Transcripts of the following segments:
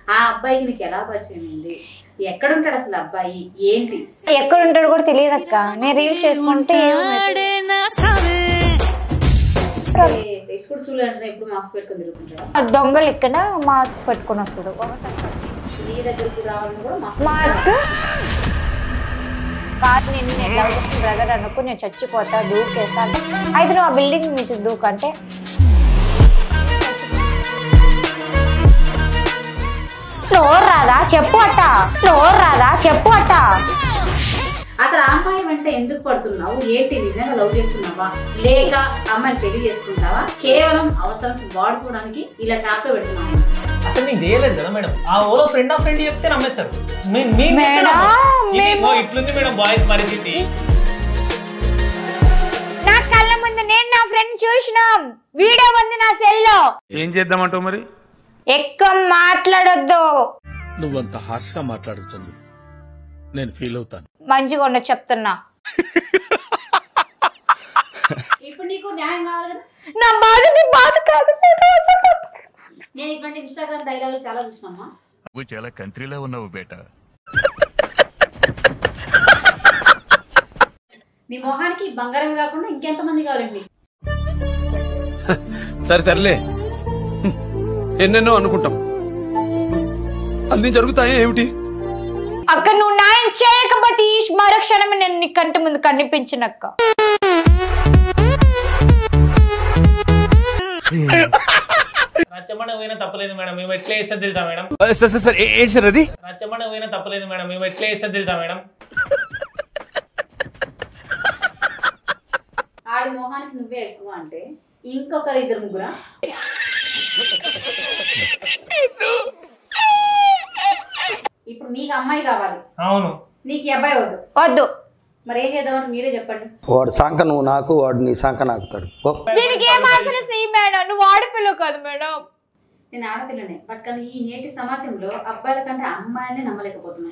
ఆ అబ్బాయికి నీకు ఎలా పరిచయం అయింది? ఎక్కడ ఉంటాడు అసలు అబ్బాయి? ఏంటి? ఎక్కడ ఉంటాడు కూడా తెలియదు అక్క. నేను రీల్స్ చేసుకుంటే ఫేస్ కూడా చూడాలంటే ఎప్పుడు మాస్క్ పెట్టుకొని తిరుగుతుంటాడు. దొంగలు ఇక్కడ మాస్క్ పెట్టుకొని వస్తాడు. నీ దగ్గరకు రావాలని కూడా మాస్క్ కాదు. నేను బ్రదర్ అనుకో నేను చచ్చిపోతా దూకేస్తా అంటే అయితే నువ్వు ఆ బిల్డింగ్ నుంచి దూకంటే ఫ్లోర్ రాదా చెప్పు అట్ట, ఫ్లోర్ రాదా చెప్పు అట్ట. అసలు ఆ అమ్మాయి వెంట ఎందుకు పడుతున్నావు? ఏంటి, నిజంగా లవ్ చేస్తున్నావా లేక అమ్మాయిని పెళ్లి చేసుకుంటావా? కేవలం అవసరం వాడుకోవడానికి ఇలా ట్రాప్ లో పెడుతున్నావు. అసలు నీకు చేయలేదు కదా మేడం. ఆ ఓలో ఫ్రెండ్ ఆఫ్ ఫ్రెండ్ చెప్తే నమ్మేస్తారు. ఇట్లుంది మేడం బాయ్స్ పరిస్థితి. నా కళ్ళ ముందు నేను నా ఫ్రెండ్ చూసినాం, వీడియో ఉంది నా సెల్లో. ఏం చేద్దామంటావు మరి? ఎక్కువ మాట్లాడొద్దు. నువ్వంత హార్ష్ గా మాట్లాడుతుంది నేను ఫీల్ అవుతాను. మంచిగా ఉండదు చెప్తున్నా. ఇప్పుడు నీకు న్యాయం కావాలి కదా. నా బాధ నీ బాధ కాదు. నేను ఇటువంటి ఇన్స్టాగ్రామ్ డైలాగులు చాలా చూసినామా. నువ్వు చాలా కంట్రీలో ఉన్నావు బేటా. నీ మొహానికి బంగారం కాకుండా ఇంకెంతమంది కావాలండి? సరే తరలే, ఎన్నెన్నో అనుకుంటాం, అన్ని జరుగుతాయా ఏమిటి? అక్క నువ్వు న్యాయం చేయకపోతే ఈ మరుక్షణమే నేను నీ కంటి ముందు కనిపించినక్క. నచ్చమడ పోయినా తప్పలేదు మేడం. మేము ఎట్లా వేస్తుంది తెలుసా మేడం? ఏంటి సార్ అది? నచ్చమడ పోయినా తప్పలేదు మేడం. మేము ఎట్లా వేస్తుంది తెలుసా మేడం? ఆడి మొహానికి నువ్వే ఎక్కువ అంటే ఇంకొకరు ఇద్దరు ముగ్గురా? ఇప్పుడు మీకు అమ్మాయి కావాలి. అవును. నీకు ఈ అబ్బాయి వద్దు. వద్దు. మరి ఏం చేద్దామంటే మీరే చెప్పండి. వాడు సాంక నువ్వు నాకు, వాడు నీ సాంక నాకుతాడు. దీనికి ఏం ఆన్సర్ ఇస్తే మేడం? నువ్వు ఆడపిల్ల కాదు మేడం. నేను ఆడపిల్లనే, బట్ కానీ ఈ నేటి సమాజంలో అబ్బాయిల కంటే అమ్మాయిని నమ్మలేకపోతున్నాను.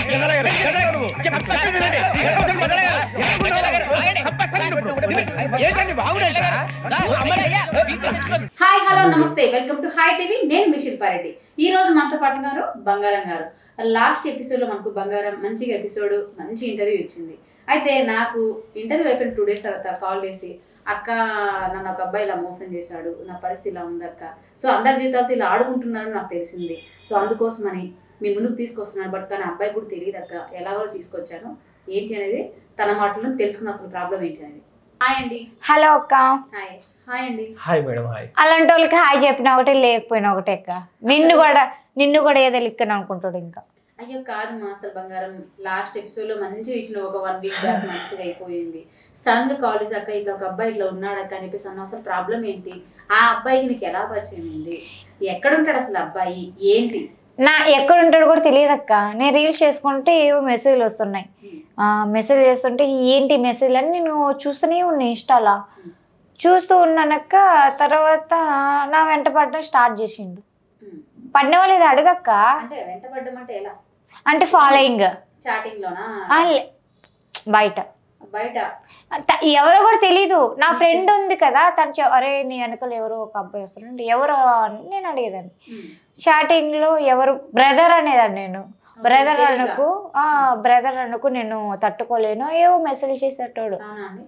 హాయ్ హలో నమస్తే, వెల్కమ్ టు హాయ్ టీవీ. నేను మీ శిల్పారెడ్డి. ఈ రోజు మనతో పాటు ఉన్నారు బంగారం గారు. లాస్ట్ ఎపిసోడ్ లో మనకు బంగారం మంచిగా ఎపిసోడ్ మంచి ఇంటర్వ్యూ ఇచ్చింది. అయితే నాకు ఇంటర్వ్యూ అయిపోయిన 2 days తర్వాత కాల్ చేసి, అక్క నన్ను ఒక అబ్బాయి ఇలా మోసం చేశాడు, నా పరిస్థితి ఇలా ఉందక్క, సో అందరి జీవితాలతో ఇలా ఆడుకుంటున్నారని నాకు తెలిసింది, సో అందుకోసమని మీ ముందుకు తీసుకొస్తున్నాను. బట్ కానీ అబ్బాయి కూడా తెలియదు అక్క, ఎలాగో తీసుకొచ్చాను ఏంటి అనేది తన మాటలను తెలుసుకున్న అసలు ప్రాబ్లం ఏంటి అనేది. హాయ్ అండి. హలో అక్క. హాయ్. హాయ్ అండి. Hi madam. హాయ్. అలాంటి వాళ్ళకి హాయ్ చెప్పిన ఒకటే లేకపోయినా ఒకటే అక్క. నిన్ను కూడా ఏదో లిక్కని అనుకుంటాడు ఇంకా. అయ్యో కాదమ్మా, అసలు బంగారం లాస్ట్ ఎపిసోడ్ లో మంచిగా ఇచ్చిన ఒక 1 week బ్యాక్ మంచిగా అయిపోయింది. సడన్ గా కాల్ చేసి అక్క ఇట్లా ఒక అబ్బాయి ఇట్లా ఉన్నాడక్క అనిపిస్తే అసలు ప్రాబ్లం ఏంటి? ఆ అబ్బాయికి నీకు ఎలా పరిచయం అయింది? ఎక్కడ ఉంటాడు అసలు అబ్బాయి? ఏంటి? నా ఎక్కడ ఉంటాడు కూడా తెలియదు అక్క. నేను రీల్స్ చేసుకుంటే ఏవో మెసేజ్లు వస్తున్నాయి. మెసేజ్ చేస్తుంటే ఏంటి మెసేజ్లు అని నేను చూస్తూనే ఉన్నా. ఇన్స్టాలా చూస్తూ ఉన్నానక్క. తర్వాత నా వెంట పడడం స్టార్ట్ చేసిండు. పడిన వాళ్ళు అడగక్క. అంటే వెంట పడ్డం అంటే ఎలా? అంటే ఫాలోయింగ్ చాటింగ్ లోనా? బయట బయట ఎవరో కూడా తెలీదు. నా ఫ్రెండ్ ఉంది కదా, తను అరే నీ వెనకలు ఎవరో ఒక అబ్బాయి వస్తున్నాడు ఎవరో అని నేను అడిగేదాన్ని. చాటింగ్ లో ఎవరు బ్రదర్ అనేదాన్ని. నేను బ్రదర్ అనుకు నేను తట్టుకోలేను ఏవో మెసేజ్ చేసేటోడు.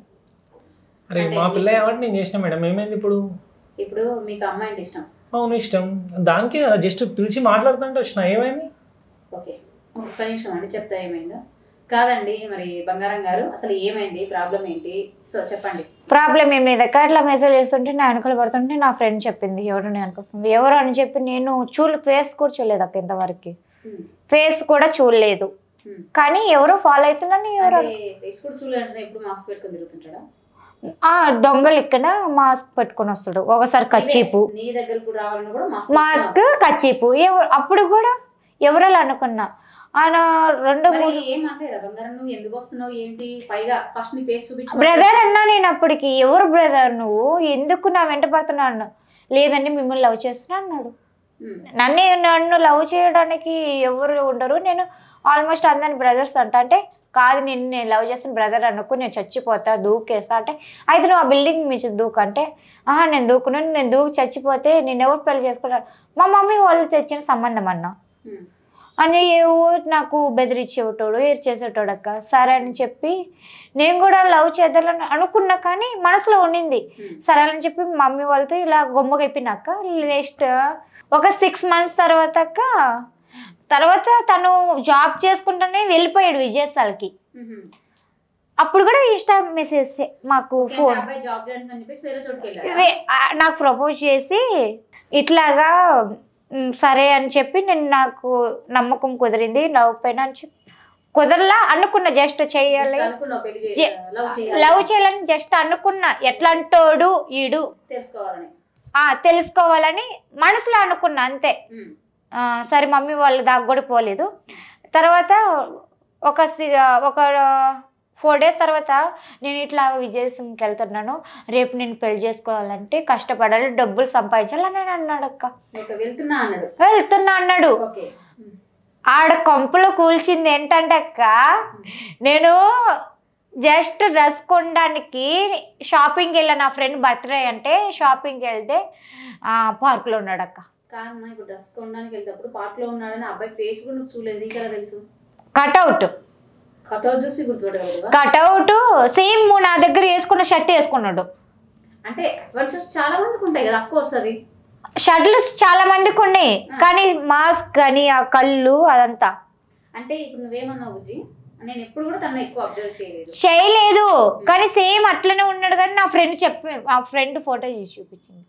అరే మా పిల్ల ఎవరు నేను చేసిన మేడం. ఏమైంది ఇప్పుడు? ఇప్పుడు మీకు అమ్మాయి అంటే ఇష్టం? అవును ఇష్టం. దానికి జస్ట్ పిలిచి మాట్లాడుతుంటే వచ్చిన. ఏమైంది? ఓకే ఒక్క నిమిషం అండి, చెప్తా ఏమైందో. కాదండి మరి బంగారం గారు, అసలు ఏమైంది, ప్రాబ్లం ఏంటి? సో చెప్పండి. ప్రాబ్లం ఏం లేదు అక్క. ఇట్లా మెసేజ్ చేస్తుంటే నా వెనకలు పడుతుంటే నా ఫ్రెండ్ చెప్పింది ఎవరు నేను వస్తుంది ఎవరు అని చెప్పి. నేను ఫేస్ కూడా చూడలేదు అక్క ఇంతవరకు. ఫేస్ కూడా చూడలేదు కానీ ఎవరో ఫాలో అవుతున్నాను. ఎవరో ఫేస్ కూడా చూడలేదు. ఎప్పుడు మాస్క్ పెట్టుకొని తిరుగుతుంటాడా? దొంగలు ఇక్కడ మాస్క్ పెట్టుకొని వస్తాడు. ఒకసారి కచ్చీపు, నీ దగ్గరకు రావాలని కూడా మాస్క్ కచ్చీపు. అప్పుడు కూడా ఎవరో అనుకున్నా. ఆయన 2-3 ఏమనలేదా బంగారం నువ్వు ఎందుకు వస్తున్నావు ఏంటి? పైగా ఫస్ట్ నీ ఫేస్ చూపించు. బ్రదర్ అన్నా నేను అప్పటికి. ఎవరు బ్రదర్ నువ్వు, ఎందుకు నా వెంట పడుతున్నాను? లేదండి మిమ్మల్ని లవ్ చేస్తున్నా అన్నాడు. నన్ను లవ్ చేయడానికి ఎవరు ఉండరు, నేను ఆల్మోస్ట్ అందరిని బ్రదర్స్ అంటే కాదు నేను లవ్ చేస్తాను బ్రదర్ అనుకో నేను చచ్చిపోతా దూకేస్తా అంటే అయితే నువ్వు ఆ బిల్డింగ్ మీద దూకంటే నేను దూకున్నాను, నేను దూకి చచ్చిపోతే నేను ఎవరు పెళ్లి చేసుకున్నాను? మా మమ్మీ వాళ్ళు తెచ్చిన సంబంధం అన్నా. అని ఏవో నాకు బెదిరించేటోడు ఏర్ చేసేటోడు అక్క. సరే అని చెప్పి నేను కూడా లవ్ చేద్దాలని అనుకున్నా కానీ మనసులో ఉండింది. సరే అని చెప్పి మమ్మీ వాళ్ళతో ఇలా గొమ్మగా అయిపోయినాక నెక్స్ట్ ఒక 6 months తర్వాత తను జాబ్ చేసుకుంటానే వెళ్ళిపోయాడు విజయసాల్కి. అప్పుడు కూడా ఇన్స్టా మెసేజ్ మాకు ఫోన్ నాకు ప్రపోజ్ చేసి ఇట్లాగా సరే అని చెప్పి నేను నాకు నమ్మకం కుదిరింది లవ్ పైన అని చెప్పి కుదరలా అనుకున్నా. జస్ట్ చెయ్యాలి లవ్ చేయాలని జస్ట్ అనుకున్నా. ఎట్లాంటోడు ఈడు తెలుసుకోవాలని మనసులో అనుకున్నా అంతే. సరే మమ్మీ వాళ్ళు దాకా కూడా పోలేదు. తర్వాత ఒక 4 days తర్వాత నేను ఇట్లా విజయసింగ్కి వెళ్తున్నాను, రేపు నేను పెళ్లి చేసుకోవాలంటే కష్టపడాలి, డబ్బులు సంపాదించాలని నేను అన్నాడు అక్క. వెళ్తున్నా అన్నాడు. ఆడ కొంపలో కూల్చింది ఏంటంటే అక్క, నేను జస్ట్ డ్రెస్ కొనడానికి షాపింగ్కి వెళ్ళాను. నా ఫ్రెండ్ బర్త్డే అంటే షాపింగ్కి వెళ్తే పార్క్లో ఉన్నాడు అక్క. ఇప్పుడు డ్రెస్ కొనడానికి వెళ్తే పార్క్లో ఉన్నాడని అబ్బాయి ఫేస్ కూడా చూడలేదు, నీకెలా తెలుసు? కట్అవుట్ చూసి గుర్తుపట్టగలవా? కట్అవుట్ సేమ్ నా దగ్గర వేసుకున్న షర్ట్ వేసుకున్నాడు. అంటే అడ్వాన్సెస్ చాలా మందికి ఉంటాయి కదా, అఫ్ కోర్స్ అది షర్ట్లు చాలా మందికి ఉన్నాయి కానీ మాస్క్ అని ఆ కళ్ళు అదంతా. అంటే ఇప్పుడు నువ్వేమన్నావు బుజ్జి, నేను ఎప్పుడు కూడా తనని ఎక్కువ అబ్జర్వ్ చేయలేదు కానీ సేమ్ అట్లనే ఉన్నాడు. కానీ నా ఫ్రెండ్ ఫోటో తీసి చూపించింది.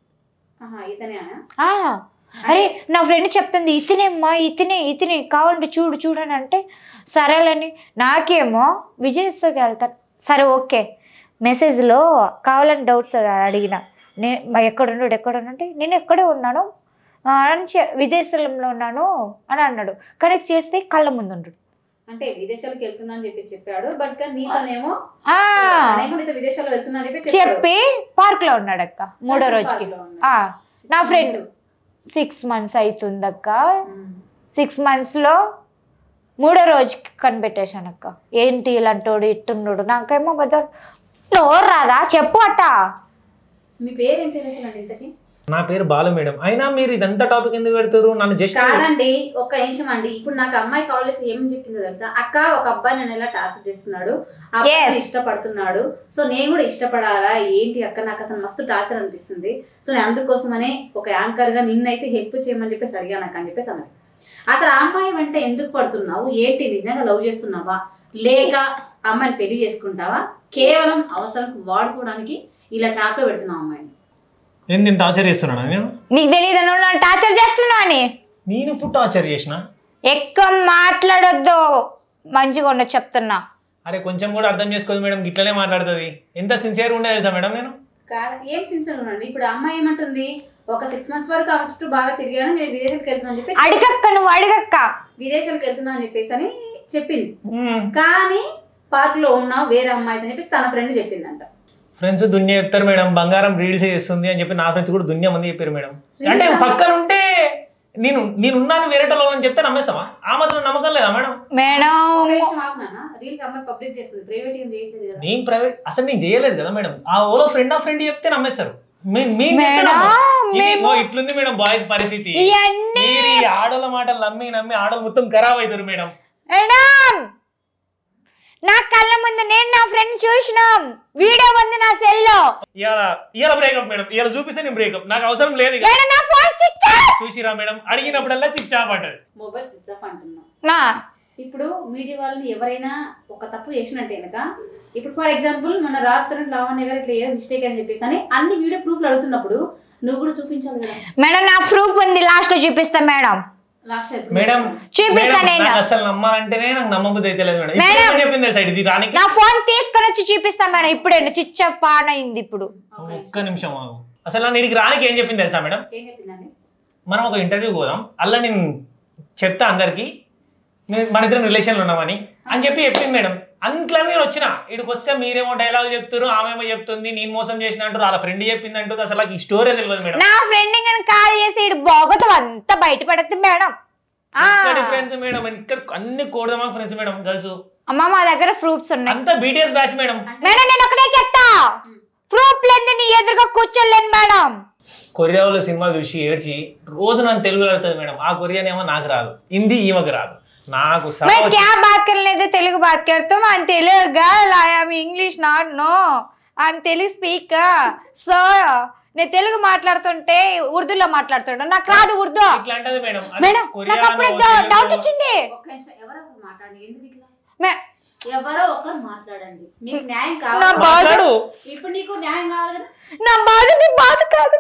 అరే నా ఫ్రెండ్ చెప్తుంది ఇతనేమ్మా ఇతనే కావాలంటే చూడని అంటే సరేలని నాకేమో విజయస్కి వెళ్తాను. సరే ఓకే మెసేజ్లో కావాలని డౌట్స్ అడిగిన. నేను ఎక్కడున్నాడు అంటే నేను ఎక్కడే ఉన్నాను అని విదేశాలలో ఉన్నాను అని అన్నాడు. కనెక్ట్ చేస్తే కళ్ళ ముందు ఉన్నాడు. అంటే విదేశాలకు వెళ్తున్నా అని చెప్పాడు. బట్ నీతోనేమో విదేశాల్లో వెళ్తున్నా చెప్పి పార్క్ లో ఉన్నాడు అక్క. 3వ రోజుకి నా ఫ్రెండ్ 6 months అవుతుంది అక్క. 6 monthsలో 3వ రోజుకి కనిపెట్టేశాను అక్క. ఏంటి ఇలాంటోడు ఇట్టున్నాడు. నాకేమో బద్దలు నోరు రాదా చెప్పు అట్ట. మీ పేరు ఏం పేరు అసలు ఇంతకి? నా పేరు బాలు మేడం. అయినా మీరు ఇదంతా టాపిక్ ఎందుకు పెడతారు? నన్ను జస్ట్ కాదండి, ఒక్క నిమిషం అండి. ఇప్పుడు నాకు అమ్మాయి కాల్ చేసి ఏం చెప్పిందో తెలుసా? అక్క ఒక అబ్బాయి నన్ను ఎలా టార్చర్ చేస్తున్నాడు, ఆ అబ్బాయి ఇష్టపడుతున్నాడు, సో నేను కూడా ఇష్టపడాలా ఏంటి అక్క, నాకు అసలు మస్తు టార్చర్ అనిపిస్తుంది, సో నేను అందుకోసమనే ఒక యాంకర్ గా నిన్నైతే హెల్ప్ చేయమని చెప్పేసి అడిగాను అక్క అని చెప్పేసి అన్నది. అసలు ఆ అమ్మాయి వెంట ఎందుకు పడుతున్నావు? ఏంటి నిజంగా లవ్ చేస్తున్నావా లేక అమ్మాయిని పెళ్లి చేసుకుంటావా? కేవలం అవసరం వాడుకోవడానికి ఇలా ట్రాప్ లో పెడుతున్నావు అమ్మాయిని. నేను టార్చర్ చేస్తున్నాను నేను? నీకు తెలియదు నువ్వు టార్చర్ చేస్తున్నా అని. నేను ఇప్పుడు టార్చర్ చేసిన? ఎక్కువ మాట్లాడొద్దు, మంచిగా ఉండదు చెప్తున్నా. అరే కొంచెం కూడా అర్థం చేసుకోదు మేడం, ఇట్లనే మాట్లాడుతుంది. ఎంత సిన్సియర్ ఉండే తెలుసా మేడం నేను? ఏం సిన్సియర్ ఉండండి. ఇప్పుడు అమ్మాయి ఏమంటుంది, ఒక 6 months వరకు ఆమె చుట్టూ బాగా తిరిగాను, నేను విదేశాలకు వెళ్తున్నా అని చెప్పి అడగక్క, నువ్వు అడగక్క, విదేశాలకు వెళ్తున్నా అని చెప్పేసి అని చెప్పింది. కానీ పార్క్ లో ఉన్నావు వేరే అమ్మాయి అని చెప్పేసి తన ఫ్రెండ్ చెప్పిందంట. ఫ్రెండ్స్ దున్య చెప్తారు మేడం, బంగారం రీల్స్ చేస్తుంది అని చెప్పి నా ఫ్రెండ్స్ కూడా దున్య మంది చెప్పారు మేడం. అంటే పక్కన ఉంటే నేనున్నాను వేరేటలో అని చెప్తే నమ్మేస్తామా? ఆ మాత్రం నమ్మకం లేదా మేడం? నేను ప్రైవేట్ అసలు నేను చేయలేదు కదా మేడం. ఆ ఓలో ఫ్రెండ్ ఆఫ్ ఫ్రెండ్ చెప్తే నమ్మేస్తారు. ఇట్లుంది మేడం బాయ్స్ పరిస్థితి. మీరు ఆడోళ్ళ మాటలు నమ్మి ఆడోళ్ళు మొత్తం ఖరాబ్ అవుతారు మేడం. నా కళ్ళ ముందు నేను నా ఫ్రెండ్ చూసినాం, వీడియో ఉంది నా సెల్ లో. ఇలా బ్రేకప్ మేడం, ఇలా చూపిస్తే నేను బ్రేకప్, నాకు అవసరం లేదు. చూసిరా మేడం, అడిగినప్పుడల్లా చిక్ చాప్ అంటది. మొబైల్ స్విచ్ ఆఫ్ అంటున్నా. ఇప్పుడు మీడియా వాళ్ళని ఎవరైనా ఒక తప్పు చేసినట్టే కనుక, ఇప్పుడు ఫర్ ఎగ్జాంపుల్ మన రాస్తారంటే లావణ్య గారు ఇట్లా ఏదో మిస్టేక్ అని చెప్పేసి అని అన్ని వీడియో ప్రూఫ్లు అడుగుతున్నప్పుడు నువ్వు కూడా చూపించాలి కదా మేడం. నా ప్రూఫ్ ఉంది, లాస్ట్ లో చూపిస్తా మేడం. మేడం అసలు నమ్మాలంటేనే నాకు నమ్మబుద్ధి అయితే లేదు మేడం. చెప్పింది తెలుసా ఇది రానికి? నా ఫోన్ తీసుకొని వచ్చి చూపిస్తా మేడం. ఇప్పుడే చిచ్చ పాన్ అయింది. ఇప్పుడు ఒక్క నిమిషం ఆగు. అసలు నన్ను ఇడికి రానికి ఏం చెప్పింది తెలుసా మేడం? మనం ఒక ఇంటర్వ్యూ పోదాం, అలా నేను చెప్తా అందరికి మన ఇద్దరం రిలేషన్లో ఉన్నామని అని చెప్పింది మేడం. అంతలో నేను వచ్చిన ఇక్కడికి వస్తే మీరేమో డైలాగ్ చెప్తారు, ఆమెమో చెప్తుంది నేను మోసం చేసిన అంటారు, వాళ్ళ ఫ్రెండ్ చెప్పింది అంటారు. అసలు ఈ స్టోరీ తెలియదు మేడం. నా ఫ్రెండ్ కానీ కాల్ చేసి ఇటు బాగోతం అంతా బయటపడుతుంది మేడం. ఫ్రెండ్స్ మేడం ఇక్కడ అన్ని కోడమా ఫ్రెండ్స్ మేడం గర్ల్స్. అమ్మ మా దగ్గర ప్రూఫ్స్ ఉన్నాయి. అంతా బీటీఎస్ బ్యాచ్ మేడం. మేడం నేను ఒకటే చెప్తా, ప్రూఫ్ లేదు నీ ఎదురుగా కూర్చోలేను మేడం. కొరియాలో సినిమాలు చూసి ఏడ్చి రోజు నన్ను తెలుగులో అడుగుతుంది మేడం. ఆ కొరియానేమో నాకు రాదు, హిందీ ఈమెకు రాదు. నాకు मैं क्या बात कर रहे थे तेलुगु बात करता हूँ I'm Telugu girl I am English not no I'm Telugu speaker so నేను తెలుగు మాట్లాడుతుంటే ఉర్దూలో మాట్లాడుతుంటా నాకు రాదు ఉర్దూ. ఇట్లా అంటది మేడం. మేడం నాకు అప్పుడే డౌట్ వచ్చింది. ఒక్క నిమిషం ఎవరో ఒకరు మాట్లాడండి. ఎందుకు ఇట్లా? మే- ఎవరో ఒకరు మాట్లాడండి. మీకు న్యాయం నా కావాలి. బాధ మాట్లాడు. ఇప్పుడు నీకు న్యాయం కావాలి కదా. నా బాధ నీ బాధ కాదు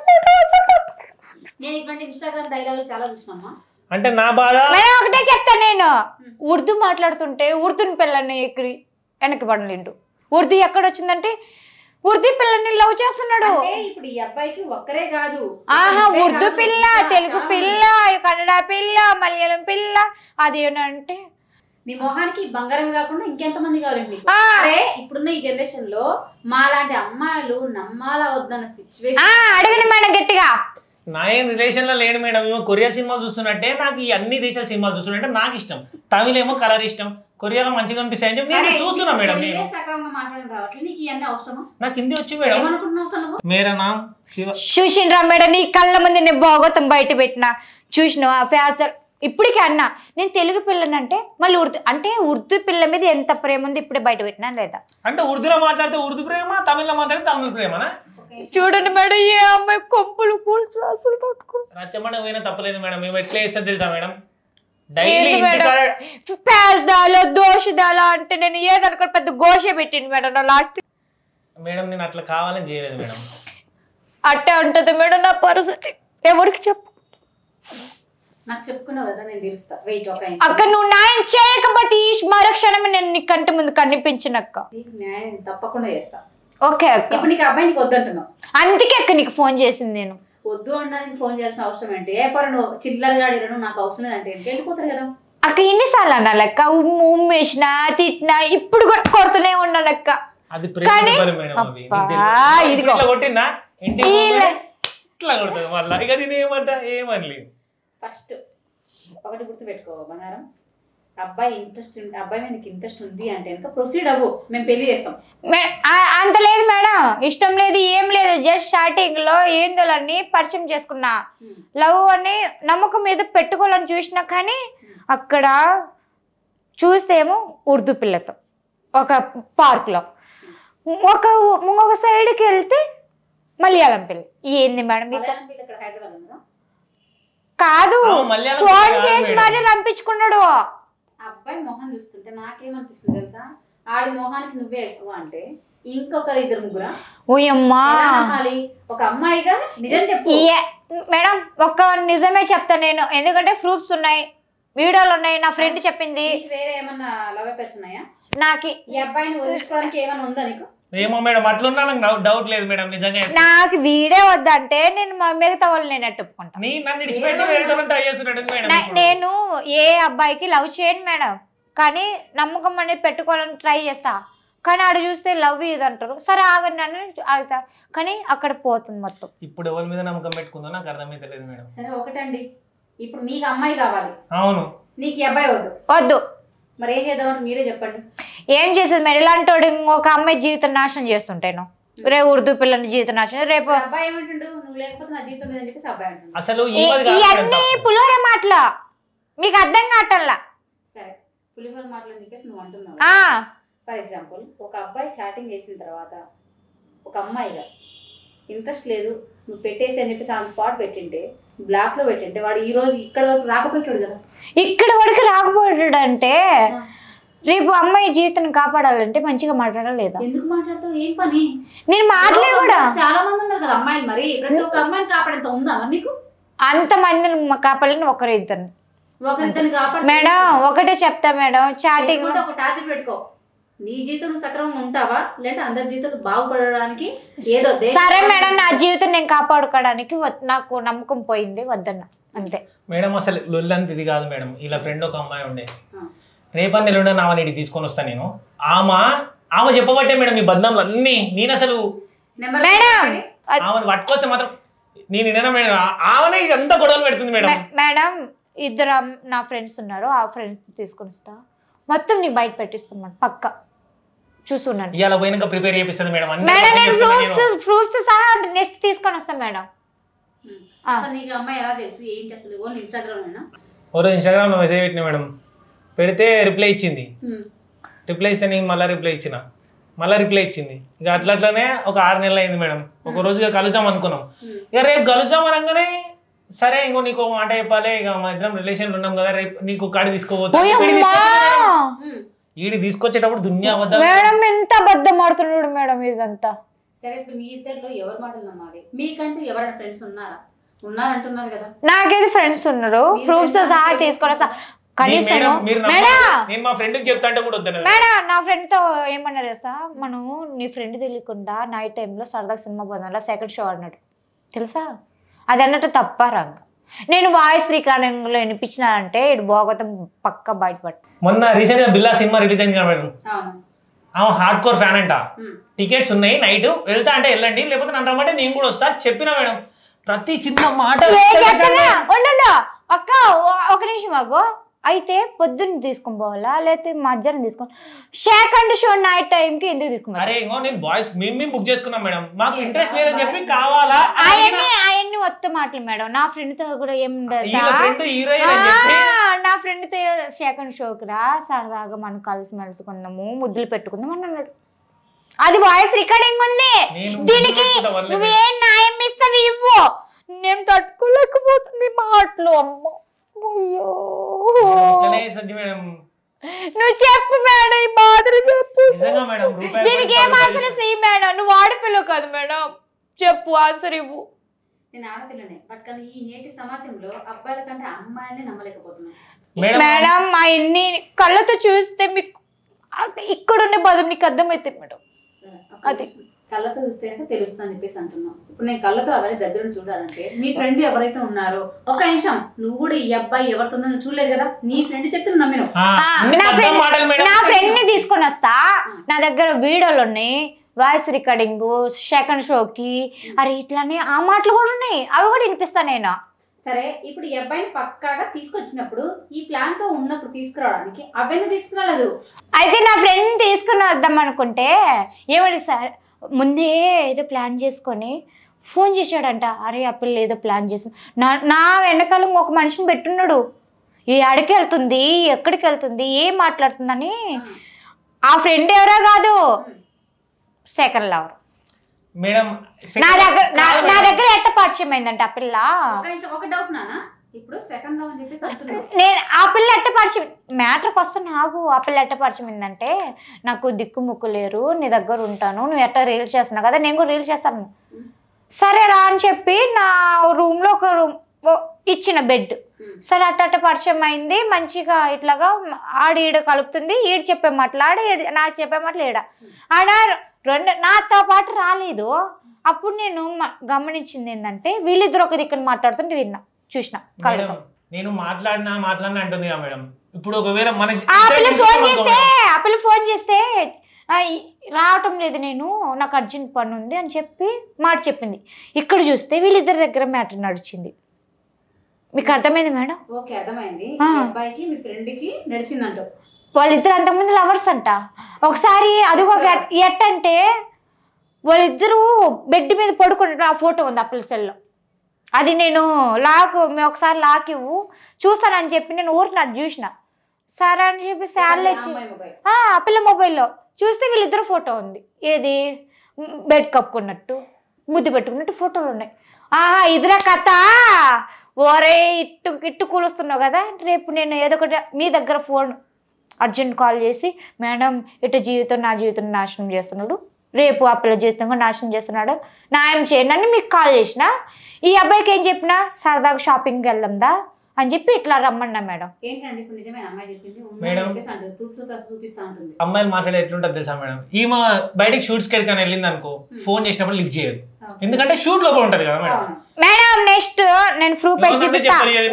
నేను ఇట్లాంటి ఇన్స్టాగ్రామ్ డైలాగులు చాలా చూసినమ్మా. అంటే నా బాధ మేడం ఒకటే చెప్తా నేను ఉర్దూ మాట్లాడుతుంటే ఉర్దూని పిల్లని ఎక్కడి వెనక్కి పడలేండు. ఉర్దూ ఎక్కడ వచ్చిందంటే ఉర్దూ పిల్లని లవ్ చేస్తున్నాడు. అంటే ఇప్పుడు ఈ అబ్బాయికి ఒక్కరే కాదు. ఆహా ఇద్దరే ఉర్దూ కాదు, పిల్ల ఇంకా తెలుగు చాలా పిల్ల మంది. కన్నడ పిల్ల మలయాళం పిల్ల అదేనంటే నీ మొహానికి బంగారం కాకుండా ఇంకెంత మంది కావాలండి నీకు? ఆ. అరే ఇప్పుడున్న ఈ జనరేషన్ లో మాలాంటి అమ్మాయిలు నమ్మాలా వద్దన్న సిచ్యువేషన్. అడగండి మేడం గట్టిగా. నా ఏం రిలేషన్ లో లేడు మేడం. ఏమో కొరియా సినిమాలు చూస్తున్నట్టే నాకు ఈ అన్ని దేశాల సినిమాలు చూస్తున్నట్టే నాకు ఇష్టం. తమిళ ఏమో కలర్ ఇష్టం, కొరియాలో మంచిగా అనిపిస్తాయని చెప్పి నేను చూస్తున్నా మేడం. నేను సక్రమంగా మాట్లాడడం రావట్లేదు. నీకు ఇవన్నీ అవసరమా? నాకు హిందీ వచ్చి మేడం. ఏమనుకుంటున్నావు అసలు నువ్వు? మేరా నామ్ శివ. చూసిండ్రా మేడం నీ కళ్ళ ముందు నేను భాగవతం బయట పెట్టిన చూసిన ఫ్యాసర్ ఇప్పటికే అన్నా నేను తెలుగు పిల్లనంటే మళ్ళీ ఉర్దూ అంటే ఉర్దూ పిల్ల మీద ఎంత ప్రేమ ఉంది ఇప్పుడే బయట పెట్టినా లేదా? అంటే ఉర్దూలో మాట్లాడితే ఉర్దూ ప్రేమ, తమిళ్లో మాట్లాడితే తమిళ ప్రేమనా? చూడండి మేడం ఏ అమ్మాయి కొంపులు కూల్చి అసలు పట్టుకుని రచ్చమండ పోయినా తప్పలేదు మేడం. మేము ఎట్లా వేస్తుంది తెలుసా మేడం? డైలీ ఇంటికాడ పేస్దాలో దోషదాలో అంటే నేను ఏదనుకో పెద్ద ఘోష పెట్టింది మేడం నా లాస్ట్. మేడం నేను అట్లా కావాలని చేయలేదు మేడం. అట్టే ఉంటది మేడం నా పరిస్థితి. ఎవరికి చెప్పు నాకు చెప్పుకున్నావు కదా, నేను తెలుస్తా. వెయిట్ ఒక అక్క నువ్వు న్యాయం చేయకపోతే ఈ మరుక్షణమే నేను నీ కంటి ముందు కనిపించినక్క. నీకు న్యాయం తప్పకుండా చేస్తా. ఓకే అక్క. ఇప్పుడు నీకు అబ్బాయి నీకు వద్దంటున్నావు. అందుకే అక్క నీకు ఫోన్ చేసింది నేను. వద్దు అనడానికి ఫోన్ చేయాల్సిన అవసరం ఏంటి? ఏ పరు నువ్వు చిల్లర గాడిరను నాకు అవసరం లేదంటే వెళ్ళిపోతారు కదా. అక్క ఎన్నిసార్లు అన్నాను అక్క ఉమ్మేసినా తిట్టినా ఇప్పుడు కూడా కొడుతూనే ఉన్నాను అక్క. అది ప్రేమ పరి మేడం. అవి నీకు అబ్బా, తెలుసు. ఇదిగో. ఇట్లా కొట్టిందా ఇంటికి ఇలా. ఇట్లా కొడుతుంది మళ్ళీ. ఇక నేను ఏమంటా ఏమనలేదు. ఫస్ట్ ఒకటి గుర్తు పెట్టుకో బంగారం, అబ్బాయి అబ్బాయి మీద నీకు ఇంట్రెస్ట్ ఉంది అంటే కనుక ప్రొసీడ్ అవ్వు, మేము పెళ్లి చేస్తాం. అంత లేదు మేడం, ఇష్టం లేదు ఏం లేదు. జస్ట్ స్టార్టింగ్ లో ఏందోలని పరిచయం చేసుకున్నా, లవ్ అని నమ్మకం మీద పెట్టుకోవాలని చూసినా కానీ అక్కడ చూస్తేమో ఉర్దూ పిల్లతో ఒక పార్క్లో, ఇంకొక సైడ్కి వెళ్తే మలయాళం పిల్ల. ఏంది మేడం మీకు? మలయాళం పిల్ల ఇక్కడ హైదరాబాద్ ఉందా? కాదు మలయాళం ఫోన్ పిల్ల చేసి కాదు మరీ మేడం. రంపించుకున్నాడు. అబ్బాయి మొహం చూస్తుంటే నాకేమనిపిస్తుంది తెలుసా? ఆడి మొహానికి నువ్వే ఎక్కువ అంటే ఇంకొకరు ఇద్దరు ముగ్గురా? ఓయమ్మా ఎలా నమ్మాలి? ఒక అమ్మాయిగా నిజం చెప్పు. మేడం ఒక్క నిజమే చెప్తా నేను, ఎందుకంటే ప్రూఫ్స్ ఉన్నాయి, వీడియోలు ఉన్నాయి, నా ఫ్రెండ్ చెప్పింది. నీకు వేరే ఏమన్నా లవ్ అఫైర్స్ ఉన్నాయా? నాకు ఈ అబ్బాయిని వదిలించుకోవడానికి ఏమైనా ఉందా నీకు? ఏమో మేడం అట్లున్నా నాకు డౌట్ లేదు మేడం. నిజంగా నాకు వీడియో వద్దంటే నేను మిగతా వాళ్ళు నేను ఎట్టుకుంటా. నన్ను ఇడిచిపెట్టి వేరే ట్రై చేస్తున్నాడు మేడం. నేను ఏ అబ్బాయికి లవ్ చేయను మేడం, కానీ నమ్మకం అనేది పెట్టుకోవాలని ట్రై చేస్తా. కానీ ఆడ చూస్తే లవ్ ఇది అంటారు, సరే ఆగండి అని ఆగుతా, కానీ అక్కడ పోతుంది మొత్తం. ఇప్పుడు ఎవరి మీద నమ్మకం పెట్టుకుందో నాకు అర్థమైతే లేదు మేడం. సరే ఒకటండి, ఇప్పుడు మీకు అమ్మాయి కావాలి, అవును నీకు ఈ అబ్బాయి వద్దు, వద్దు. మరి ఏం చేద్దామంటే మీరే చెప్పండి. ఏం చేసేది మేడం? ఇలాంటి వాడు ఒక అమ్మాయి జీవితం నాశనం చేస్తుంటాను, రేపు ఉర్దూ పిల్లని జీవితం నాశనం, రేపు అబ్బాయి ఏమంటుండు, నువ్వు లేకపోతే నా జీవితం మీద అని చెప్పేసి అబ్బాయి అంటుండు. అసలు ఈమెది కాదు మేడం ఇవన్నీ తప్పు. పులిహోర మాటలు మీకు అర్థం కావటంలా. సరే పులిహోర మాటలు అని చెప్పేసి నువ్వు అంటున్నావు. ఆ, ఫర్ ఎగ్జాంపుల్ ఒక అబ్బాయి చాటింగ్ చేసిన తర్వాత ఒక అమ్మాయిగా ఇంట్రెస్ట్ లేదు నువ్వు పెట్టేసి అని చెప్పేసి ఆన్ స్పాట్ పెట్టింటే, బ్లాక్ లో పెట్టింటే వాడు ఈ రోజు ఇక్కడ వరకు రాకపోయాడు కదా. ఇక్కడ వరకు రాకపోయాడు అంటే రేపు అమ్మాయి జీవితం కాపాడాలంటే మంచిగా మాట్లాడాలి లేదా? ఎందుకు మాట్లాడతావు? ఏం పని? నేను మాట్లాడు కూడా చాలా మంది ఉన్నారు కదా అమ్మాయిలు, మరి ప్రతి ఒక్క అమ్మాయిని కాపాడేంత ఉందా మరి నీకు? అంత మందిని కాపాడలేని ఒకరు ఇద్దరు ఒకరిద్దరిని కాపాడు మేడం. ఒకటే చెప్తా మేడం, చాటింగ్ ఒక టార్గెట్ పెట్టుకో. నీ జీవితం సక్రమంగా ఉంటావా, లేదంటే అందరి జీవితాలు బాగుపడడానికి ఏదో సరే మేడం, నా జీవితం నేను కాపాడుకోవడానికి నాకు నమ్మకం పోయింది, వద్దన్న అంతే మేడం. అసలు లొల్లంత ఇది కాదు మేడం. ఇలా ఫ్రెండ్ ఒక అమ్మాయి ఉండే, రేపని ఎల్లుండే ఆమె ఇంటికి తీసుకొని వస్తాను నేను. ఆమె చెప్పబట్టే మేడం ఈ బద్నాంలు అన్ని. నేను అసలు ఆమెను పట్టుకొస్తే మాత్రం నేను వినను మేడం. ఆమెనే ఇదంతా గొడవలు పెడుతుంది మేడం. మేడం ఇద్దరు నా ఫ్రెండ్స్ ఉన్నారు, ఆ ఫ్రెండ్స్ తీసుకొని వస్తా, మొత్తం నీకు బయట పెట్టిస్తాను పక్క చూస్తున్నాను. ఇవాళ పోయినాక ప్రిపేర్ చేపిస్తుంది మేడం. మేడం నేను ప్రూఫ్స్ సహా నెక్స్ట్ తీసుకొని వస్తాను మేడం. అసలు నీకు అమ్మాయి ఎలా తెలుసు ఏంటి అసలు ఓన్లీ ఇన్స్టాగ్రామ్ ఓరో ఇన్స్టాగ్రామ్లో మెసేజ్ పెట్టిన మేడం, పెడితే రిప్లై ఇచ్చింది. రిప్లై ఇస్తే నేను మళ్ళీ రిప్లై ఇచ్చిన, మళ్ళీ రిప్లై ఇచ్చింది. ఇక అట్లనే ఒక 6 నెలలు అయింది మేడం. ఒక రోజుగా కలుద్దాం అనుకున్నాం. ఇక రేపు కలుద్దాం అనగానే సరే ఇంకో నీకు మాట చెప్పాలి, ఇక మా ఇద్దరం రిలేషన్లో ఉన్నాం కదా, రేపు నీకు కాడి తీసుకోవద్దు. ఈడి తీసుకొచ్చేటప్పుడు దునియా అబద్ధాలు. మేడం ఎంత అబద్ధం ఆడుతున్నాడు మేడం ఇదంతా. సరే ఇప్పుడు మీ ఇద్దరిలో ఎవరు మాటలు నమ్మాలి? మీకంటూ ఎవరైనా ఫ్రెండ్స్ ఉన్నారంటున్నారు కదా. నాకైతే ఫ్రెండ్స్ ఉన్నారు, ప్రూఫ్స్ సహా తీసుకొని కనీసం నేను మా ఫ్రెండ్ చెప్తా అంటే కూడా వద్దన్నారు. మేడం నా ఫ్రెండ్ తో ఏమన్నా తెలుసా, మనం నీ ఫ్రెండ్ తెలియకుండా నైట్ టైంలో సరదాగా సినిమా పోదాంలో సెకండ్ షో అన్నాడు తెలుసా. అది అన్నట్టు తప్ప రంగ. నేను వాయిస్ రికార్డింగ్లో వినిపించినానంటే ఇటు భోగతం పక్క బయటపడి. మొన్న రీసెంట్ గా బిల్లా సినిమా రిలీజ్ అయింది కదా మేడం, ఆమె హార్డ్ కోర్ ఫ్యాన్ అంట. టికెట్స్ ఉన్నాయి, నైట్ వెళ్తా అంటే వెళ్ళండి, లేకపోతే నన్ను రమ్మంటే నేను కూడా వస్తా చెప్పినా మేడం. ప్రతి చిన్న మాట అక్క ఒక నిమిషం ఆగు. అయితే పొద్దున్న తీసుకొని పోవాలా లేకపోతే మధ్యాహ్నం తీసుకొని సెకండ్ షో నైట్ టైంకి ఎందుకు తీసుకున్నా? అరే ఇంకో నేను బాయ్స్ మేము బుక్ చేసుకున్నాం మేడం, మాకు ఇంట్రెస్ట్ లేదని చెప్పి కావాలా అవన్నీ వస్తే మాటలు మేడం. నా ఫ్రెండ్ తో కూడా ఏముండదు, నా ఫ్రెండ్ తో సెకండ్ షోకి రా సరదాగా మనం కలిసి మెలుసుకుందాము ముద్దులు పెట్టుకుందాం అని అన్నాడు. అది వాయిస్ రికార్డింగ్ ఉంది, దీనికి నువ్వేం న్యాయం ఇస్తావు ఇవ్వు. నేను తట్టుకోలేకపోతుంది మాటలు. అమ్మ నువ్వు చెప్పు మేడం, ఈ బాధలు చెప్పు. దీనికి ఏం ఆన్సర్ ఇస్తాయి మేడం? నువ్వు ఆడపిల్ల కాదు మేడం, చెప్పు ఆన్సర్ ఇవ్వు. నేను ఆడపిల్లనే, బట్ కానీ ఈ నేటి సమాజంలో అబ్బాయిల కంటే అమ్మాయిలే నమ్మలేకపోతున్నాను మేడం. మా ఇన్ని కళ్ళతో చూస్తే మీకు ఇక్కడుండే బాధ నీకు అర్థమవుతుంది మేడం. అది కళ్ళతో చూస్తే తెలుస్తా అని చెప్పేసి అంటున్నావు. ఇప్పుడు నేను కళ్ళతో అవన్నీ దగ్గర చూడాలంటే మీ ఫ్రెండ్ ఎవరైతే ఉన్నారో, ఒక నిమిషం నువ్వు కూడా ఈ అబ్బాయి ఎవరితో చూడలేదు కదా, నీ ఫ్రెండ్ చెప్తే నమ్మినావు. నా ఫ్రెండ్ ని తీసుకొని వస్తా, నా దగ్గర వీడియోలు ఉన్నాయి, వాయిస్ రికార్డింగ్ సెకండ్ షోకి అరే ఇట్లానే ఆ మాటలు కూడా ఉన్నాయి, అవి కూడా వినిపిస్తా నేను. సరే ఇప్పుడు ఈ అబ్బాయిని పక్కాగా తీసుకొచ్చినప్పుడు ఈ ప్లాన్ తో ఉన్నప్పుడు తీసుకురావడానికి అవన్నీ తీసుకురాలేదు. అయితే నా ఫ్రెండ్ తీసుకుని వద్దాం అనుకుంటే ఏమని సార్ ముందే ఏదో ప్లాన్ చేసుకొని ఫోన్ చేశాడంట. అరే ఆ పిల్ల ఏదో ప్లాన్ చేసి నా వెనకాలం ఒక మనిషిని పెట్టున్నాడు, ఈ అడికి వెళ్తుంది ఎక్కడికి వెళ్తుంది ఏం మాట్లాడుతుందని. ఆ ఫ్రెండ్ ఎవరో కాదు, సెకండ్ లవర్ మేడం. నా దగ్గర ఎట్ట పరిచయం అయిందంటే ఆ పిల్ల. ఒక డౌట్ నానా, ఇప్పుడు సెకండ్ లవ్ అని చెప్పేసి అంటున్నాను నేను. ఆ పిల్ల ఎట్ట పరిచయం మ్యాటర్కి వస్తే నాకు ఆ పిల్ల ఎట్ట పరిచయం ఏంటంటే, నాకు దిక్కు ముక్కు లేరు, నీ దగ్గర ఉంటాను, నువ్వు ఎట్ట రీల్ చేస్తున్నావు కదా, నేను కూడా రీల్ చేస్తాను. సరే రా అని చెప్పి నా రూమ్లో ఒక రూమ్ ఇచ్చిన బెడ్. సరే అట్ట పరిచయం అయింది మంచిగా. ఇట్లాగా ఈడ కలుపుతుంది, ఈడు చెప్పే మాట్లాడి నాకు చెప్పే మాటలు ఈడ ఆడ రెండు నాతో పాటు రాలేదు. అప్పుడు నేను గమనించింది ఏంటంటే వీళ్ళిద్దరు ఒక దిక్కున మాట్లాడుతుంటే విన్నా చూసిన కలుపుతాం. నేను మాట్లాడినా అంటుంది మేడం. ఇప్పుడు ఒకవేళ మనకి ఆ పిల్ల ఫోన్ చేస్తే రావటం లేదు, నేను నాకు అర్జెంట్ పని ఉంది అని చెప్పి మాట చెప్పింది. ఇక్కడ చూస్తే వీళ్ళిద్దరి దగ్గర మ్యాటర్ నడిచింది. మీకు అర్థమైంది మేడం? ఓకే అర్థమైంది. అబ్బాయికి మీ ఫ్రెండ్ కి నడిచిందంట. వాళ్ళిద్దరు అంతకుముందు లవర్స్ అంట. ఒకసారి అది ఒక ఎట్టంటే వాళ్ళిద్దరూ బెడ్ మీద పడుకుంటారు, ఆ ఫోటో ఉంది ఆ పిల్ల సెల్లో. అది నేను ఒకసారి లాక్ ఇవ్వు చూస్తానని చెప్పి నేను ఊరికి అది చూసిన. సరే అని చెప్పి శాలరీ ఇచ్చి ఆ పిల్ల మొబైల్లో చూస్తే వీళ్ళిద్దరు ఫోటో ఉంది. ఏది బెడ్ కప్పుకున్నట్టు ముద్దు పెట్టుకున్నట్టు ఫోటోలు ఉన్నాయి. ఇదిరా కథ, ఓరే ఇట్టు కూలుస్తున్నావు కదా. రేపు నేను ఏదో ఒకటి మీ దగ్గర ఫోన్ అర్జెంట్ కాల్ చేసి మేడం ఇటు నా జీవితం నాశనం చేస్తున్నాడు, రేపు ఆ పిల్ల జీవితంగా నాశనం చేస్తున్నాడు, న్యాయం చేయండి అని మీకు కాల్ చేసిన. ఈ అబ్బాయికి ఏం చెప్పినా సరదాగా షాపింగ్కి వెళ్దాందా అని చెప్పి ఇట్లా రమ్మన్నా మేడం. ఏంటండి ఇప్పుడు నిజమైన అమ్మాయి చెప్పింది అమ్మాయిలు మాట్లాడే ఎట్లుంటుంది తెలుసా మేడం? ఈమె బయటకి షూట్స్కి వెళ్ళి వెళ్ళింది అనుకో, ఫోన్ చేసినప్పుడు లిఫ్ట్ చేయదు, ఎందుకంటే షూట్ లో ఉంటది కదా మేడం. మేడం నెక్స్ట్ నేను ప్రూఫ్ చూపిస్తాను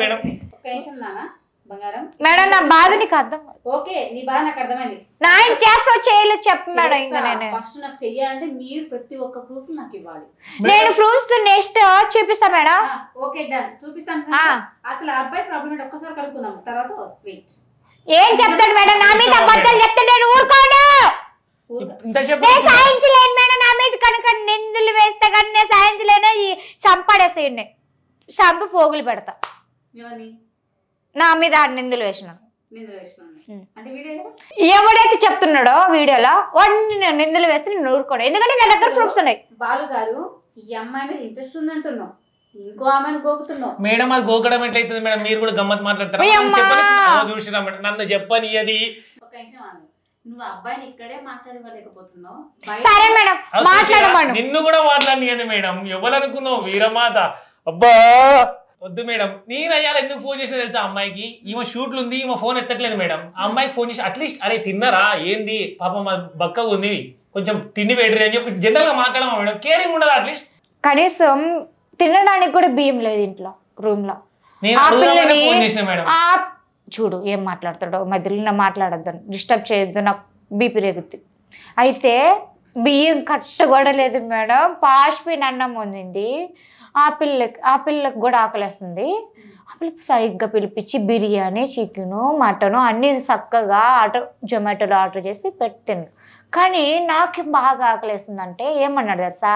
మేడం. నా బాధ నీకు అర్థం? ఓకే నీ బాధ నాకు అర్థమైంది. నా ఏం చేస్తావు చేయలేదు చెప్పు మేడం. ఇంకా నేను ఫస్ట్ నాకు చెయ్యాలంటే మీరు ప్రతి ఒక్క ప్రూఫ్ నాకు ఇవ్వాలి. నేను ప్రూఫ్స్ నెక్స్ట్ చూపిస్తా మేడం. ఓకే డన్ చూపిస్తాను. అసలు ఆ అబ్బాయి ప్రాబ్లం ఏంటి ఒక్కసారి కనుక్కుందాం, తర్వాత వెయిట్. ఏం చెప్తాడు మేడం? నా మీద అబద్ధాలు చెప్తే నేను ఊరుకోను, నేను సాయించలేను మేడం. నా మీద కనుక నిందులు వేస్తే కానీ నేను సాయించలేను, చంపాడేసేయండి. సబ్బు పోగులు పెడతా. ఎవరిని నా మీద నిందలు వేసినాను. నిందలు వేసినాను అంటే వీడియో ఎవడైతే చెప్తున్నాడో వీడియోలో వాడిని నేను నిందలు వేస్తే నేను ఊరుకోను, ఎందుకంటే నా దగ్గర ప్రూఫ్స్ ఉన్నాయి. బాలు గారు ఈ అమ్మాయి మీద ఇంట్రెస్ట్ ఉంది అంటున్నావు, ఇంకో ఆమెను గోకుతున్నావు. మేడం అది గోకడం ఎట్లయితుంది మేడం? మీరు కూడా గమ్మత్ మాట్లాడతారు. చూసినా మేడం, నన్ను చెప్పని అది ఒక నిమిషం ఆగు. నువ్వు అబ్బాయిని ఇక్కడే మాట్లాడలేకపోతున్నావు. సరే మేడం మాట్లాడమను. నిన్ను కూడా మాట్లాడినది మేడం. ఎవరనుకున్నావు వీరమాత? అబ్బా వద్దు మేడం. నేను అయ్యాలి ఎందుకు ఫోన్ చేసినా తెలుసా అమ్మాయికి? ఈమె షూట్లు ఉంది, ఈమె ఫోన్ ఎత్తట్లేదు మేడం. ఆ అమ్మాయికి ఫోన్ చేసి అట్లీస్ట్ అరే తిన్నారా ఏంది పాపం బక్కగా ఉంది కొంచెం తిండి పెట్టిరి అని చెప్పి జనరల్ గా మాట్లాడమా మేడం? కేరింగ్ ఉండదు అట్లీస్ట్. కనీసం తినడానికి కూడా బియ్యం లేదు ఇంట్లో రూమ్ లో. నేను ఫోన్ చేసిన మేడం. చూడు ఏం మాట్లాడతాడో, మధ్యలో మాట్లాడద్దు, డిస్టర్బ్ చేయొద్దు, నాకు బీపీ రేగుద్ది. అయితే బియ్యం కట్ట కూడా లేదు మేడం, పాష్పోయిన అన్నం వండింది. ఆ పిల్లకి కూడా ఆకలిస్తుంది. ఆ పిల్లకి సరిగ్గా పిలిపించి బిర్యానీ, చికెను, మటను అన్నీ చక్కగా జొమాటోలో ఆర్డర్ చేసి పెట్టాను. కానీ నాకు బాగా ఆకలిస్తుందంటే ఏమన్నాడు తెలుసా,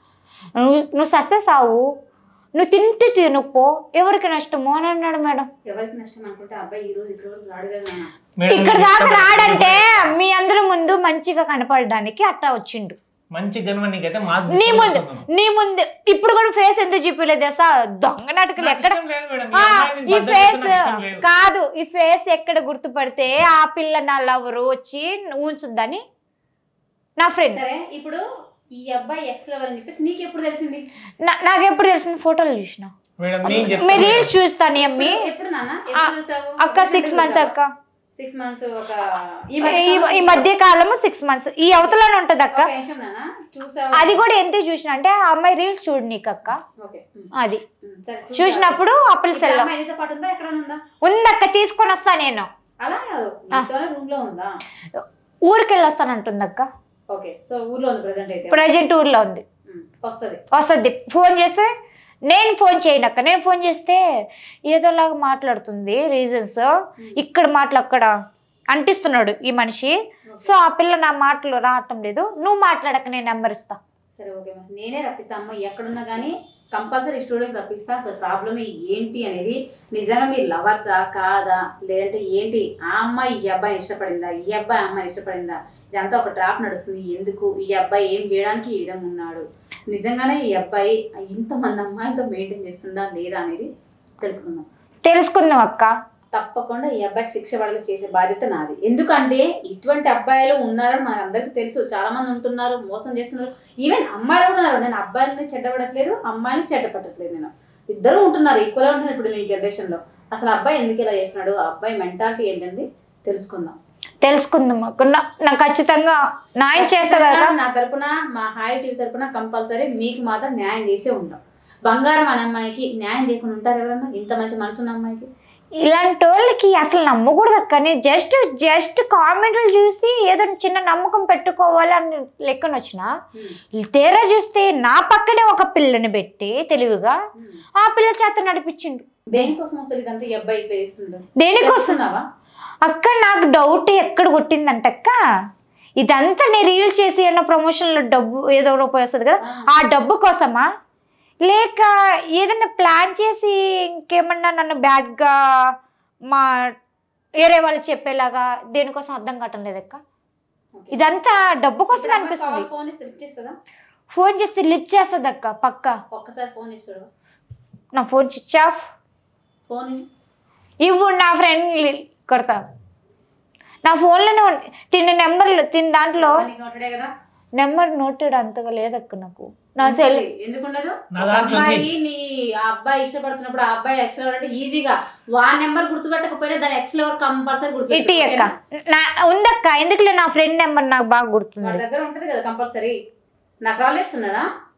నువ్వు సక్సెస్ అవ్వు, నువ్వు తింటే తినుపో, ఎవరికి నష్టమో అని అన్నాడు మేడం. ఎవరికి నష్టం అనుకుంటే అబ్బాయి ఈ రోజు ఇక్కడ రాడు కదా. ఇక్కడ దాకా రాడంటే మీ అందరి ముందు మంచిగా కనపడడానికి అట్టా వచ్చిండు. మంచి నీకైతే నీ ముందు ఇప్పుడు కూడా ఫేస్ ఎందుకు చూపించలేదు తెలుసా? దొంగ నాటకాలు ఎక్కడ ఈ ఫేస్ కాదు, ఈ ఫేస్ ఎక్కడ గుర్తుపడితే ఆ పిల్ల నా లవరు వచ్చి ఉంచుద్దని నా ఫ్రెండ్. సరే ఇప్పుడు ఈ అబ్బాయి ఎక్స్ లవర్ అని చెప్పేసి నీకు ఎప్పుడు తెలిసింది? నాకు ఎప్పుడు తెలిసింది? ఫోటోలు చూసిన, మీ రీల్స్ చూస్తాను అమ్మి. ఎప్పుడు నాన్న అక్క 6 months అక్క. 6 months ఒక ఈ మధ్య కాలము 6 months ఈ అవతలనే ఉంటది అక్క. అది కూడా ఎందుకు చూసిన అంటే ఆ అమ్మాయి రీల్స్ చూడు నీకు అక్క. అది చూసినప్పుడు అప్పుల సెల్ ఉందక్క, తీసుకొని వస్తా నేను. ఊరికి వెళ్ళి వస్తానంటుంది అక్క. ప్రజెంట్ ఊర్లో ఉంది, వస్తుంది. ఫోన్ చేస్తే నేను ఫోన్ చేయను అక్క. నేను ఫోన్ చేస్తే ఏదోలాగా మాట్లాడుతుంది, రీజన్స్ ఇక్కడ మాటలు అక్కడ అంటిస్తున్నాడు ఈ మనిషి. సో ఆ పిల్ల నా మాటలు రావటం లేదు, నువ్వు మాట్లాడక నేను నెంబర్ ఇస్తా. సరే ఓకే నేనే రప్పిస్తా అమ్మ, ఎక్కడున్నా కానీ కంపల్సరీ స్టూడియోకి రప్పిస్తా. అసలు ప్రాబ్లమ్ ఏంటి అనేది, నిజంగా మీరు లవర్సా కాదా, లేదంటే ఏంటి, ఆ అమ్మాయి ఈ అబ్బాయిని ఇష్టపడిందా, ఈ అబ్బాయి అమ్మాయిని ఇష్టపడిందా, ఇదంతా ఒక ట్రాప్ నడుస్తుంది. ఎందుకు ఈ అబ్బాయి ఏం చేయడానికి ఈ విధంగా ఉన్నాడు, నిజంగానే ఈ అబ్బాయి ఇంతమంది అమ్మాయిలతో మెయింటైన్ చేస్తుందా లేదా అనేది తెలుసుకుందాం అక్క. తప్పకుండా ఈ అబ్బాయికి శిక్ష పడేలా చేసే బాధ్యత నాది. ఎందుకంటే ఇటువంటి అబ్బాయిలు ఉన్నారని మనకు అందరికీ తెలుసు, చాలా మంది ఉంటున్నారు, మోసం చేస్తున్నారు. ఈవెన్ అమ్మాయిలు కూడా ఉన్నారు. నేను అబ్బాయిని చెడ్డపడట్లేదు, అమ్మాయిని చెడ్డపట్టట్లేదు, నేను ఇద్దరు ఉంటున్నారు, ఈక్వల్గా ఉంటున్నారు ఇప్పుడు ఈ జనరేషన్లో. అసలు అబ్బాయి ఎందుకు ఇలా చేస్తున్నాడు, ఆ అబ్బాయి మెంటాలిటీ ఏంటంది తెలుసుకుందాం అక్క. నాకు ఖచ్చితంగా న్యాయం చేస్తా కదా. నా తరపున, మా హాయ్ టీవీ తరపున కంపల్సరీ మీకు మాత్రం న్యాయం చేసే ఉంటాం. బంగారం అనే అమ్మాయికి న్యాయం చేయకుండా ఉంటారు ఎవరన్నా? ఇంత మంచి మనసున్న అమ్మాయికి ఇలాంటి వాళ్ళకి అసలు నమ్మకూడదు అక్క. నేను జస్ట్ కామెంట్లు చూసి ఏదో చిన్న నమ్మకం పెట్టుకోవాలి అని లెక్కన వచ్చిన, తేరా చూస్తే నా పక్కనే ఒక పిల్లని పెట్టి తెలివిగా ఆ పిల్ల చేత నడిపించిండు. దేనికోసం అసలు ఇదంతా ఈ అబ్బాయి ఇట్లా చేస్తుండడు? దేనికోసం అక్క? నాకు డౌట్ ఎక్కడ కొట్టిందంటక్క, ఇదంతా నేను రీల్స్ చేసి ఏమన్నా ప్రమోషన్లో డబ్బు ఏదో రూపాయి వస్తుంది కదా, ఆ డబ్బు కోసమా, లేక ఏదైనా ప్లాన్ చేసి ఇంకేమన్నా నన్ను బ్యాడ్గా వేరే వాళ్ళు చెప్పేలాగా దేనికోసం అర్థం కావటం లేదక్క. ఇదంతా డబ్బు కోసం అనిపిస్తుంది. ఫోన్ చేస్తే లిఫ్ట్ చేస్తుంది అక్క పక్క. ఒక్కసారి ఫోన్ ఇస్తాడు, నా ఫోన్ స్విచ్ ఆఫ్. ఫోన్ ఇవ్వు, నా ఫ్రెండ్ కొడతా. నా ఫోన్లోనే తిన్న నెంబర్లు దాంట్లో నెంబర్ నోటెడ్ అంతగా లేదక్క నాకు. నా సెల్ ఎందుకుండదు? అబ్బాయి నీ అబ్బాయి ఇష్టపడుతున్నప్పుడు ఆ అబ్బాయి ఎక్స్ లవర్ అంటే ఈజీగా వాన్ నెంబర్ గుర్తుపెట్టకపోయినా దాని ఎక్స్ లవర్ కంపల్సరీ గుర్తు ఉందక్క. ఎందుకులే, నా ఫ్రెండ్ నెంబర్ నాకు బాగా గుర్తుంది, దగ్గర ఉంటది కదా కంపల్సరీ. నాకు కాల్ చేస్తున్నాడా?